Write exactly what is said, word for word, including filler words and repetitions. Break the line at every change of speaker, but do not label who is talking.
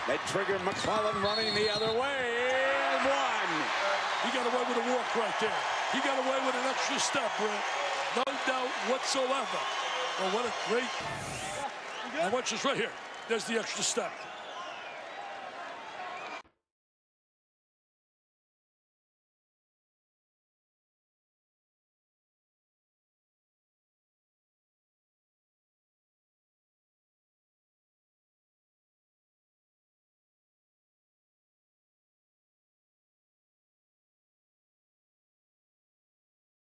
They triggered McClellan running the other way, and one.
He got away with a walk right there. He got away with an extra step, Brett. No doubt whatsoever. Well, what a great... And watch this right here. There's the extra step.